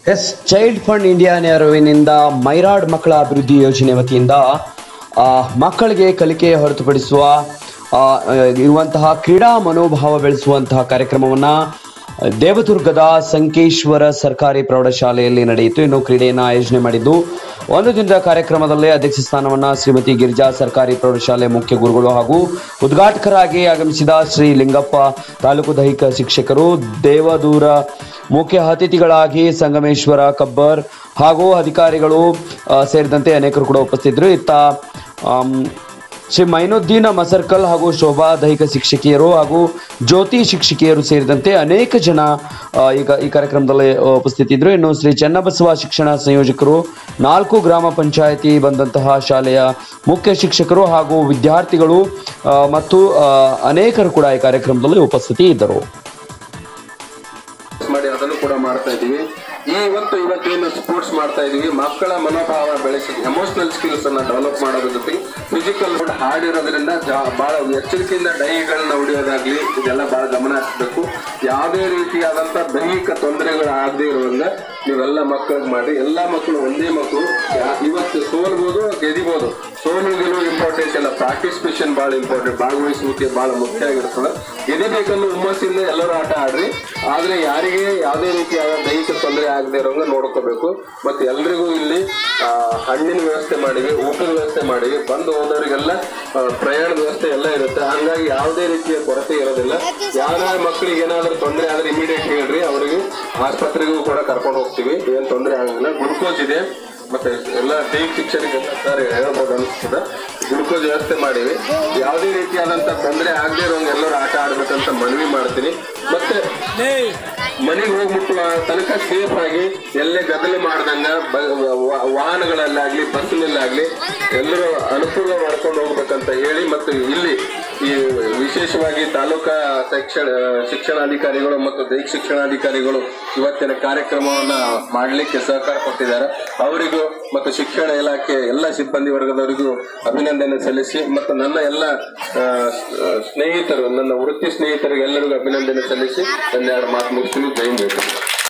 S child fund India ನೆರವಿನಿಂದ ಮೈರಾಡ್ ಮಕ್ಕಳ ಅಭಿವೃದ್ಧಿ ಯೋಜನೆ ವತಿಯಿಂದ ಮಕ್ಕಳಿಗೆ ಕಲಿಕೆ ಹೊರತುಪಡಿಸುವ ಇರುವಂತಹ ಕ್ರೀಡಾ ಮನೋಭಾವ ಬೆಳೆಸುವಂತಹ ಕಾರ್ಯಕ್ರಮವನ್ನು ದೇವದುರ್ಗದ ಸಂಕೇಶ್ವರ ಸರ್ಕಾರಿ ಪ್ರೌಢಶಾಲೆಯಲ್ಲಿ ನಡೆಯಿತು. ಇನ್ನು ಕ್ರೀಡೆಯನ್ನು ಆಯೋಜನೆ ಮಾಡಿದ್ದು ಒಂದು ದಿನದ ಕಾರ್ಯಕ್ರಮದಲ್ಲಿ ಅಧ್ಯಕ್ಷ ಸ್ಥಾನವನ್ನು ಶ್ರೀಮತಿ ಗಿರಿಜಾ ಸರ್ಕಾರಿ ಪ್ರೌಢಶಾಲೆ ಮುಖ್ಯ ಗುರುಗಳು ಹಾಗೂ ಉದ್ಘಾಟಕರಾಗಿ ಆಗಮಿಸಿದ ಶ್ರೀ ಲಿಂಗಪ್ಪ ತಾಲೂಕು ದೈಹಿಕ ಶಿಕ್ಷಕರು, ದೇವದೂರ ಮುಖ್ಯ ಅತಿಥಿಗಳಾಗಿ ಸಂಗಮೇಶ್ವರ ಕಬ್ಬರ್ ಹಾಗೂ ಅಧಿಕಾರಿಗಳು ಸೇರಿದಂತೆ ಅನೇಕರು ಕೂಡ ಉಪಸ್ಥಿತರು. ಇತ್ತ ಶ್ರೀ ಮೈನುದ್ದೀನ ಮಸರ್ಕಲ್ ಹಾಗೂ ಶೋಭಾ ದೈಹಿಕ ಶಿಕ್ಷಕಿಯರು ಹಾಗೂ ಜ್ಯೋತಿ ಶಿಕ್ಷಕಿಯರು ಸೇರಿದಂತೆ ಅನೇಕ ಜನ ಈಗ ಈ ಕಾರ್ಯಕ್ರಮದಲ್ಲಿ ಉಪಸ್ಥಿತಿದ್ದರು. ಇನ್ನು ಶ್ರೀ ಚನ್ನಬಸವ ಶಿಕ್ಷಣ ಸಂಯೋಜಕರು, 4 ಗ್ರಾಮ ಪಂಚಾಯಿತಿ ಬಂದಂತಹ ಶಾಲೆಯ ಮುಖ್ಯ ಶಿಕ್ಷಕರು ಹಾಗೂ ವಿದ್ಯಾರ್ಥಿಗಳು ಮತ್ತು ಅನೇಕರು ಕೂಡ ಈ ಕಾರ್ಯಕ್ರಮದಲ್ಲಿ ಉಪಸ್ಥಿತಿ ಇದ್ದರು. ಅದನ್ನು ಕೂಡ ಮಾಡ್ತಾ ಇದ್ದೀವಿ. ಇವತ್ತೇನು ಸ್ಪೋರ್ಟ್ಸ್ ಮಾಡ್ತಾ ಇದೀವಿ, ಮಕ್ಕಳ ಮನೋಭಾವ ಬೆಳೆಸಿ ಎಮೋಷನಲ್ ಸ್ಕಿಲ್ಸ್ ಅನ್ನ ಡೆವಲಪ್ ಮಾಡೋದ್ರ ಜೊತೆಗೆ ಫಿಸಿಕಲ್ ಹಾರ್ಡ್ ಇರೋದ್ರಿಂದ ಬಹಳ ಎಚ್ಚರಿಕೆಯಿಂದ ಡೈಗಳನ್ನ ಹೊಡೆಯೋದಾಗ್ಲಿ ಇದೆಲ್ಲ ಬಹಳ ಗಮನ ಹರಿಸಬೇಕು. ಯಾವುದೇ ರೀತಿಯಾದಂತ ದೈಹಿಕ ತೊಂದರೆಗಳು ಆಗದೆ ಇರುವಂಗ ನೀವೆಲ್ಲ ಮಕ್ಕಳಿಗೆ ಮಾಡಿ. ಎಲ್ಲಾ ಮಕ್ಕಳು ಒಂದೇ ಮಕ್ಕಳು, ಇವತ್ತು ಸೋಲ್ಬೋದು ಗೆದಿಬೋದು, ಸೋಲು ಗೆಲುವು ಇಂಪಾರ್ಟೆಂಟ್ ಅಲ್ಲ, ಪಾರ್ಟಿಸಿಪೇಷನ್ ಬಹಳ ಇಂಪಾರ್ಟೆಂಟ್, ಭಾಗವಹಿಸುವಿಕೆ ಬಹಳ ಮುಖ್ಯ ಆಗಿರ್ತದೆ. ಗೆದಿಬೇಕನ್ನೋ ಹುಮ್ಮಸ್ಸಿಂದ ಎಲ್ಲರೂ ಆಟ ಆಡ್ರಿ, ಆದ್ರೆ ಯಾರಿಗೆ ಯಾವುದೇ ರೀತಿಯಾದ ದೈಹಿಕ ತೊಂದರೆ ಆಗದೆ ಇರೋಂಗ ನೋಡ್ಕೋಬೇಕು. ಮತ್ತೆ ಎಲ್ರಿಗೂ ಇಲ್ಲಿ ಹಣ್ಣಿನ ವ್ಯವಸ್ಥೆ ಮಾಡಿವಿ, ಊಟದ ವ್ಯವಸ್ಥೆ ಮಾಡಿವಿ, ಬಂದು ಹೋದವರಿಗೆಲ್ಲ ಪ್ರಯಾಣದ ವ್ಯವಸ್ಥೆ ಎಲ್ಲ ಇರುತ್ತೆ. ಹಂಗಾಗಿ ಯಾವುದೇ ರೀತಿಯ ಕೊರತೆ ಇರೋದಿಲ್ಲ. ಯಾವ್ಯಾವ ಮಕ್ಕಳಿಗೆ ಏನಾದ್ರೂ ತೊಂದರೆ ಆದ್ರೆ ಇಮಿಡಿಯೇಟ್ ಹೇಳ್ರಿ, ಅವರಿಗೆ ಆಸ್ಪತ್ರೆಗೂ ಕೂಡ ಕರ್ಕೊಂಡು ಹೋಗ್ತೀವಿ, ಏನ್ ತೊಂದರೆ ಆಗಲ್ಲ. ಗ್ಲುಕೋಸ್ ಇದೆ, ಮತ್ತೆ ಎಲ್ಲ ದೈಹಿಕ ಶಿಕ್ಷಕರಿಗೆಲ್ಲ ಸರ್ ಹೇಳ್ಬೋದು ಅನಿಸ್ತದೆ, ಗ್ಲುಕೋಸ್ ವ್ಯವಸ್ಥೆ ಮಾಡಿವಿ. ಯಾವುದೇ ರೀತಿಯಾದಂತ ತೊಂದರೆ ಆಗದೆ ಇರೋಂಗ ಎಲ್ಲರೂ ಆಟ ಆಡ್ಬೇಕಂತ ಮನವಿ ಮಾಡ್ತೀನಿ. ಮತ್ತೆ ಮನೆಗೆ ಹೋಗ್ಬಿಟ್ಟು ತನಕ ಸೇಫ್ ಆಗಿ ಎಲ್ಲೇ ಗದ್ದಲೆ ಮಾಡ್ದಂಗ ವಾಹನಗಳಲ್ಲಾಗ್ಲಿ ಬಸ್ನಲ್ಲಾಗ್ಲಿ ಎಲ್ಲರೂ ಅನುಕೂಲ ಮಾಡ್ಕೊಂಡು ಹೋಗ್ಬೇಕಂತ ಹೇಳಿ, ಮತ್ತು ಇಲ್ಲಿ ಈ ವಿಶೇಷವಾಗಿ ತಾಲೂಕಾ ಶಿಕ್ಷಣಾಧಿಕಾರಿಗಳು ಮತ್ತು ದೈಹಿಕ ಶಿಕ್ಷಣಾಧಿಕಾರಿಗಳು ಇವತ್ತಿನ ಕಾರ್ಯಕ್ರಮವನ್ನ ಮಾಡಲಿಕ್ಕೆ ಸಹಕಾರ ಕೊಟ್ಟಿದ್ದಾರೆ. ಅವರಿಗೂ ಮತ್ತು ಶಿಕ್ಷಣ ಇಲಾಖೆ ಎಲ್ಲ ಸಿಬ್ಬಂದಿ ವರ್ಗದವರಿಗೂ ಅಭಿನಂದನೆ ಸಲ್ಲಿಸಿ, ಮತ್ತು ನನ್ನ ಎಲ್ಲ ಸ್ನೇಹಿತರು, ನನ್ನ ವೃತ್ತಿ ಸ್ನೇಹಿತರಿಗೆ ಎಲ್ಲರಿಗೂ ಅಭಿನಂದನೆ ಸಲ್ಲಿಸಿ ನನ್ನ 2 ಮಾತು ಮುಗಿಸ್ತೀನಿ. ಜೈ ಹಿಂದ್.